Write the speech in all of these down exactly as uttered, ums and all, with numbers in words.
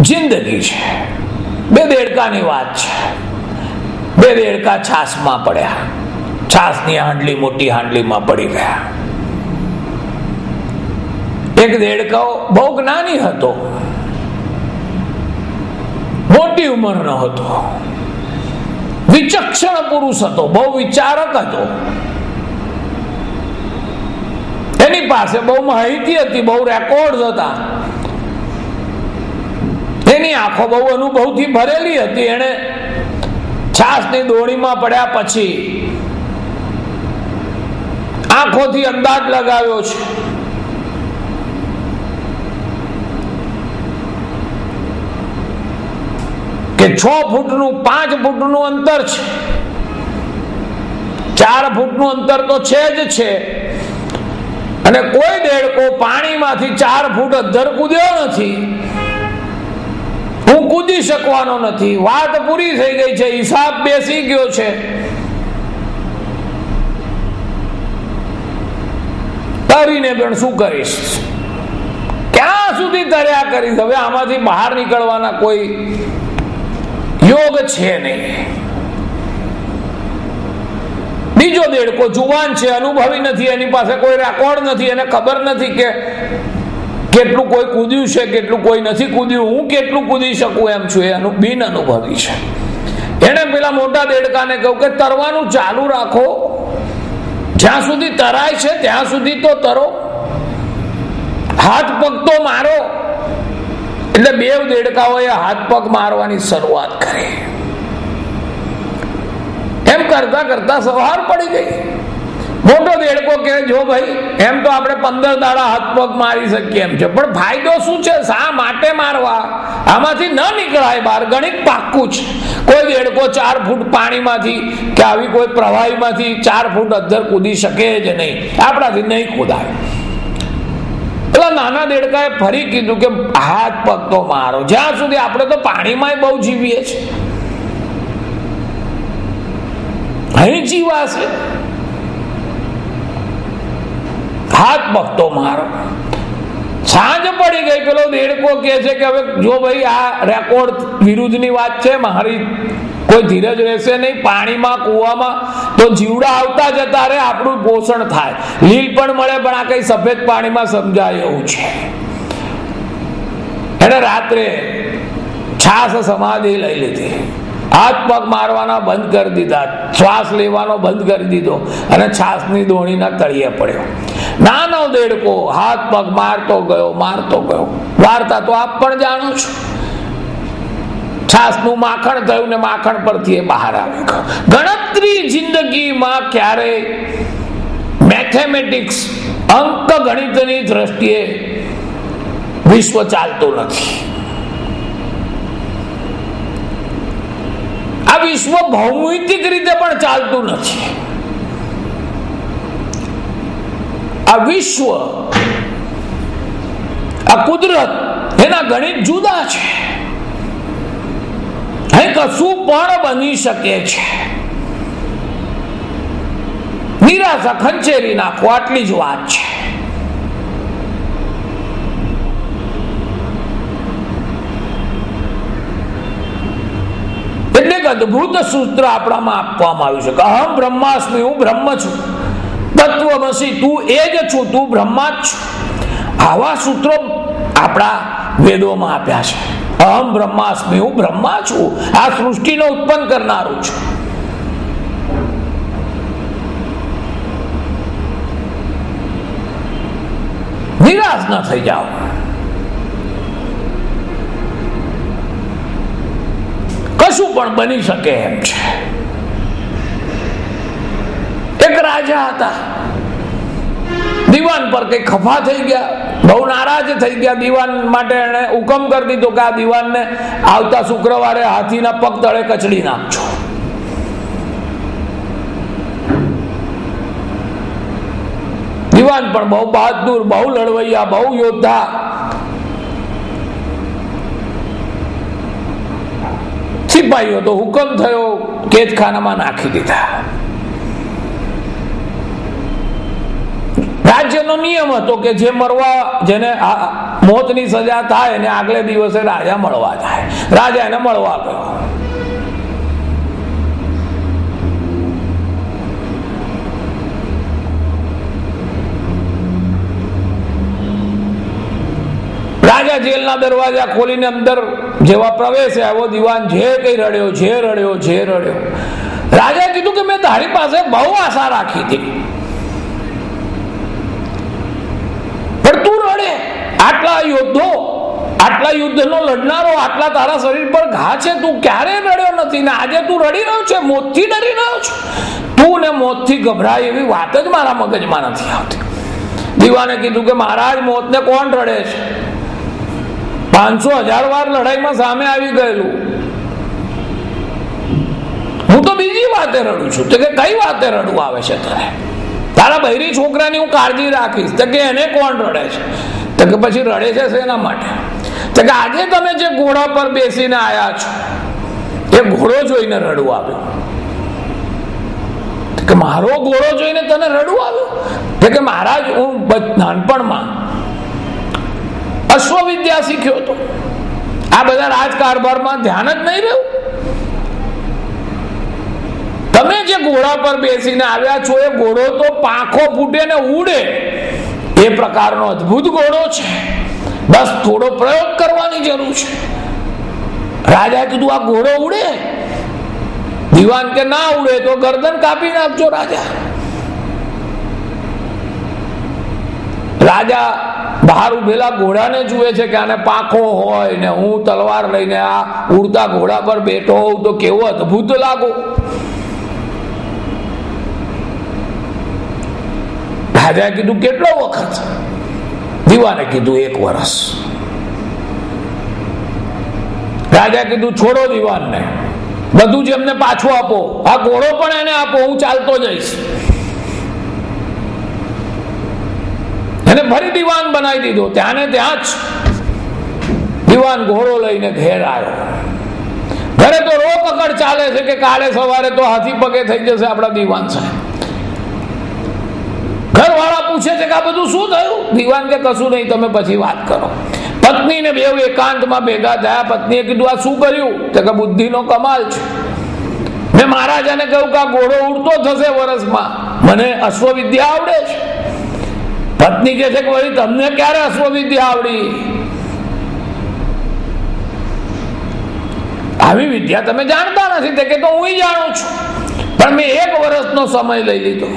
જિંદગી છે. બે દેડકાની વાત છે. બે દેડકા છાસમાં પડ્યા, છાસની હાંડલી મોટી હાંડલીમાં પડી ગયા. એક દેડકો બહુ જ્ઞાની હતો, મોટી ઉંમરનો હતો, વિચક્ષણ પુરુષ હતો, બહુ વિચારક હતો. એની પાસે બહુ માહિતી હતી, બહુ રેકોર્ડ હતા. એની આંખો બહુ અનુભવથી ભરેલી હતી. એને છાસની દોણીમાં પડ્યા પછી આંખોથી અંદાજ લગાવ્યો છે કે છ ફૂટનું પાંચ ફૂટનું અંતર છે, ચાર ફૂટનું અંતર તો છે જ છે, અને કોઈ દેડકો પાણીમાંથી ચાર ફૂટ અધ્ધર કૂદ્યો નથી. હું કૂદી શકવાનો નથી. વાત પૂરી થઈ ગઈ છે, હિસાબ બેસી ગયો છે. તરીને પણ શું કરીશ? ક્યાં સુધી તર્યા કરીશ? હવે આમાંથી બહાર નીકળવાના કોઈ યોગ છે નહીં. બીજો દેડકો જુવાન છે, અનુભવી નથી, એની પાસે કોઈ રેકોર્ડ નથી, એને ખબર નથી કે કેટલું કોઈ કૂદ્યું છે, કેટલું કોઈ નથી કૂદ્યું, હું કેટલું કૂદી શકું એમ છું. એનું બિન અનુભવી છે. એને પેલા મોટા દેડકાને કહ્યું કે તરવાનું ચાલુ રાખો, જ્યાં સુધી તરાય છે ત્યાં સુધી તો તરો, હાથ પગ તો મારો. એટલે બે દેડકાઓએ હાથ પગ મારવાની શરૂઆત કરી. એમ કરતા કરતા સવાર પડી ગઈ. મોટો દેડકો કે જો ભાઈ, એમ તો આપણે પંદર દાડા હાથ પગ મારી શકીએ એમ છે, પણ ફાયદો શું છે? શા માટે મારવા? આમાંથી ન નીકળાય બહાર. ગણિત પાક્કું છે. કોઈ દેડકો ચાર ફૂટ પાણીમાંથી કે આવી કોઈ પ્રવાહીમાંથી ચાર ફૂટ અધ્ધર કૂદી શકે જ નહીં. આપણાથી નહીં કૂદાય. પેલા નાના દેડકાએ ફરી કીધું કે હાથ પગ તો મારો. જ્યાં સુધી આપણે તો પાણીમાં બહુ જીવીએ છીએ, અહીં જીવાશે. હાથ પગ તો મારો. સાંજ પડી ગઈ. પેલો દેડકો કહે છે કે હવે જો ભાઈ આ રેકોર્ડ વિરુદ્ધની વાત છે, મારી કોઈ ધીરજ રહેશે નહીં. પાણીમાં કૂવામાં તો જીવડા આવતા જતા રહે, આપણું પોષણ થાય, લીલ પણ મળે, પણ આ કઈ સફેદ પાણીમાં સમજાય એવું છે. એને રાત્રે છાસ સમાધિ લઈ લીધી, હાથ પગ મારવાના બંધ કરી દીધા, શ્વાસ લેવાનો બંધ કરી દીધો, અને છાસની દોણીના તળિયે પડ્યો. નાનો દેડકો હાથ પગ મારતો ગયો, મારતો ગયો. વાર્તા તો આપ પણ જાણો છો. છાસનું માખણ થયું ને માખણ પરથી એ બહાર આવી ગયો. ગણતરી જિંદગીમાં ક્યારે મેથેમેટિક્સ, અંક ગણિતની દ્રષ્ટિએ વિશ્વ ચાલતું નથી. આ વિશ્વ ભૌમિતિક રીતે પણ ચાલતું નથી. આ વિશ્વ, આ કુદરત, એના ગણિત જુદા છે. અહીં કશું પણ બની શકે છે. નિરાશા ખંચેરી નાખો, આટલી જ વાત છે. એટલે એક અદભુત સૂત્ર આપણામાં આપવામાં આવ્યું છે કે અહમ બ્રહ્માસ્મિ, હું બ્રહ્મ છું. તત્વમસી, તું એ જ છું, તું બ્રહ્મા જ છું. આવા સૂત્રો આપણા વેદોમાં આપ્યા છે. અહમ બ્રહ્માસ્મિ, હું બ્રહ્મા છું, આ સૃષ્ટિનો ઉત્પન્ન કરનારું છું. નિરાશ ન થઈ જાઓ. કશું પણ બની શકે એમ છે. એક રાજા હતા, દીવાન પર કઈ ખફા થઈ ગયા, બહુ નારાજ થઈ ગયા. દીવાન માટે એને હુકમ કરી દીધો કે આ દીવાનને આવતા શુક્રવારે હાથીના પગ તળે કચડી નાખજો. દીવાન પણ બહુ બહાદુર, બહુ લડવૈયા, બહુ યોદ્ધા. સિપાહીઓ તો હુકમ થયો, કેદખાનામાં નાખી દીધા. રાજ્યનો નિયમ હતો કે જે મરવા જેને મોતની સજા થાય એને આગલે દિવસે રાજા મળવા જાય. રાજા એને મળવા ગયો. રાજા જેલના દરવાજા ખોલીને અંદર જેવા પ્રવેશે એવો દિવાન જે કઈ રડ્યો જે રડ્યો જે રડ્યો. રાજાએ કીધું કે મેં તારી પાસે બહુ આશા રાખી હતી, પણ તું રડે. આટલા યોદ્ધો, આટલા યુદ્ધનો લડનારો, આટલા તારા શરીર પર ઘા છે, તું ક્યારે રડ્યો નથી ને આજે તું રડી રહ્યો છે, મોતથી ડરી રહ્યો છે. તું ને મોતથી ગભરાય એવી વાત જ મારા મગજમાં નથી આવતી. દીવાને કીધું કે મહારાજ, મોતને કોણ રડે છે? પાંચસો હજાર વાર લડાઈમાં સામે આવી ગયેલું. હું તો બીજી વાતે રડું છું. તો કે કઈ વાતે રડવું આવે છે તારે? તારા બૈરી છોકરાની હું કાળજી રાખીશ. તો કે એને કોણ રડે છે? તો કે પછી રડે છે શેના માટે? તો કે આજે તમે જે ઘોડા પર બેસીને આયા છો એ ઘોડો જોઈને રડવું આવ્યું. તો કે મારો ઘોડો જોઈને તને રડવું આવ્યું? તો કે મહારાજ, હું નાનપણમાં અશ્વવિદ્યા શીખ્યો હતો. આ બધા રાજકારભારમાં ધ્યાન જ નહીં રહ્યું. તમે જે ઘોડા પર બેસીને આવ્યા છો એ ઘોડો તો પાંખો ફૂટે ને ઉડે એ પ્રકારનો અદ્ભુત ઘોડો છે. બસ થોડો પ્રયોગ કરવાની જરૂર છે. રાજાએ કીધું આ ઘોડો ઉડે? દીવાન કે ના ઉડે તો ગરદન કાપી નાખજો રાજા. રાજા બહાર ઉભેલા ઘોડાને જુએ છે કે આને પાંખો હોય ને હું તલવાર લઈને આ ઉડતા ઘોડા પર બેઠો હોઉં તો કેવો અદ્ભુત લાગો. રાજાએ કીધું કેટલો વખત? દીવાને કીધું એક વર્ષ. રાજાએ કીધું છોડો દીવાનને, બધું જ એમને પાછું આપો, આ ઘોડો પણ એને આપો, હું ચાલતો જઈશ. એને ફરી દીવાન બનાવી દીધો. ત્યાં ને ત્યાં જ દીવાન ઘોડો લઈને ઘેર આવ્યો. ઘરે તો રો પકડ ચાલે છે કે કાલે સવારે તો હાથી પગે થઈ જશે આપણા દીવાન સાહેબ. ઘરવાળા પૂછે છે કે આ બધું શું થયું? દીવાન કે કશું નહીં, તમે પછી વાત કરો. પત્ની ને બેવ એકાંતમાં ભેગા થયા. પત્નીએ કીધું આ શું કર્યું? તો કે બુદ્ધિનો કમાલ છે. મેં મહારાજાને કહ્યું કે આ ઘોડો ઉડતો થશે વર્ષમાં, મને અશ્વવિદ્યા આવડે છે. પત્ની કહે છે કે ભાઈ તમને ક્યારે અશ્વવિદ્યા આવડી? આવી વિદ્યા તમે જાણતા નથી. તે કે તો હું જાણું છું, પણ મેં એક વર્ષનો સમય લઈ લીધો.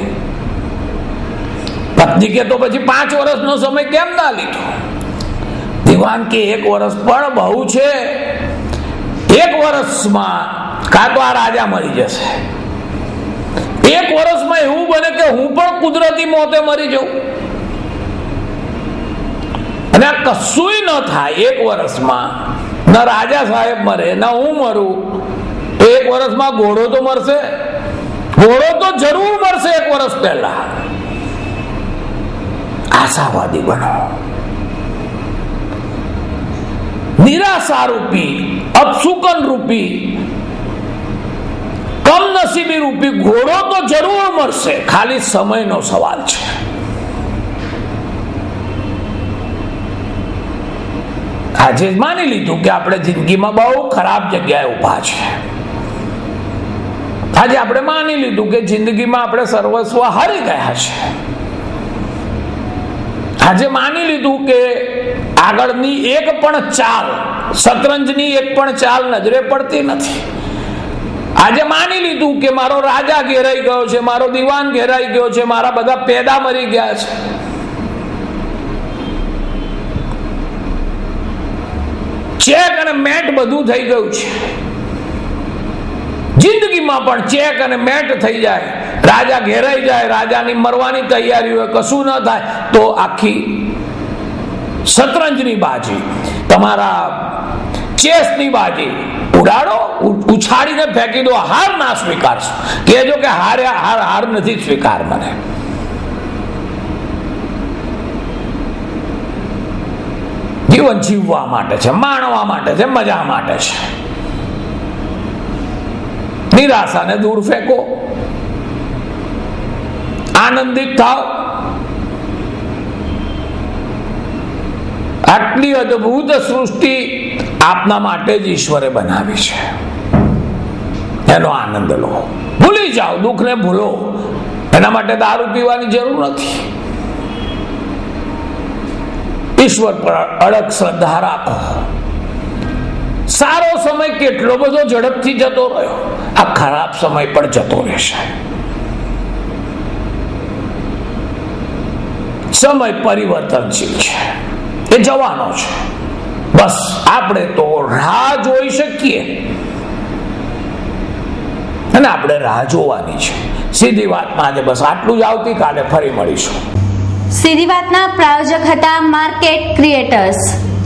પત્ની કે તો પછી પાંચ વર્ષનો સમય કેમ ના લીધો? દીવાન કે એક વર્ષ પણ બહુ છે. એક વર્ષમાં કાં તો આ રાજા મરી જશે, એક વર્ષમાં એવું બને કે હું પણ કુદરતી મોતે મરી જાઉં, અને આ કશું ન થાય. એક વર્ષમાં ન રાજા સાહેબ મરે ન હું મરું, તો એક વર્ષમાં ઘોડો તો મરશે. ઘોડો તો જરૂર મરશે એક વર્ષ પહેલા. આશાવાદી બનો. નિરાશા રૂપી, અપશુકન રૂપી, કમનસીબી રૂપી ઘોડો તો જરૂર મળશે, ખાલી સમયનો સવાલ છે. આજે માની લીધું કે આપણે જિંદગીમાં બહુ ખરાબ જગ્યાએ ઉભા છે. આજે આપણે માની લીધું કે જિંદગીમાં આપણે સર્વસ્વ હારી ગયા છે. આજે માની લીધું કે આગળની એક પણ ચાલ, શતરંજની એક પણ ચાલ નજરે પડતી નથી. આજે માની લીધું કે મારો રાજા ઘેરાઈ ગયો છે, મારો દીવાન ઘેરાઈ ગયો છે, મારા બધા પેદા મરી ગયા છે. ચેક અને મેટ બધું થઈ ગયું છે. જિંદગીમાં પણ ચેક અને મેટ થઈ જાય, રાજા ઘેરાઈ જાય, રાજાની મરવાની તૈયારી હોય, કશું ન થાય તો આખી શતરંજની બાજી, તમારા ચેસની બાજી ઉડાડો, ઉછાળીને ફેંકી દો. હાર ના સ્વીકારશો, કહેજો કે હાર હાર હાર નથી સ્વીકાર. મને જીવન જીવવા માટે છે, માણવા માટે છે, મજા માટે છે. નિરાશાને દૂર ફેંકો, આનંદિત થાવ. આટલી અદ્ભુત સૃષ્ટિ આપના માટે જ ઈશ્વરે બનાવી છે, એનો આનંદ લો. ભૂલી જાઓ, દુઃખને ભૂલો. એના માટે દારૂ પીવાની જરૂર નથી. ઈશ્વર પર અડગ શ્રદ્ધા રાખો. સારો સમય કેટલો બધો ઝડપથી જતો રહ્યો, આ ખરાબ સમય પણ જતો રહેશે. સમય પરિવર્તનશીલ છે, એ જવાનો છે. બસ આપણે તો રાહ જોઈ શકીએ અને આપણે રાહ જોવાની છે. સીધી વાતમાં આજે બસ આટલું જ. આવતીકાલે ફરી મળીશું. સીધી વાતના પ્રાયોજક હતા market creators.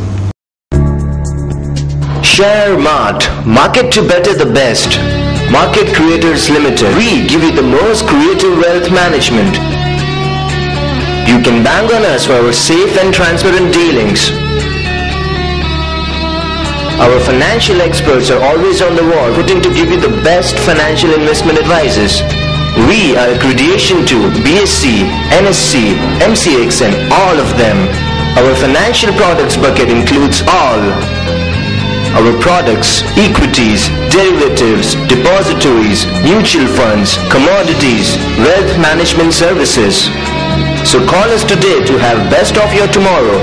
Share Mart. Market to better the best. Market Creators Limited. We give you the most creative wealth management. You can bank on us for our safe and transparent dealings. Our financial experts are always on the wall, putting to give you the best financial investment advices. We are accreditation to B S c, N S c, M C X and all of them. Our financial products bucket includes all. Our products, equities, derivatives, depositories, mutual funds, commodities, wealth management services. So call us today to have best of your tomorrow.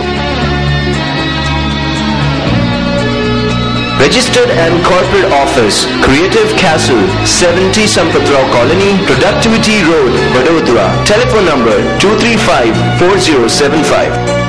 Registered and corporate office, Creative Castle, seventy Sampatrao Colony, Productivity Road, Vadodara. Telephone number two three five four zero seven five.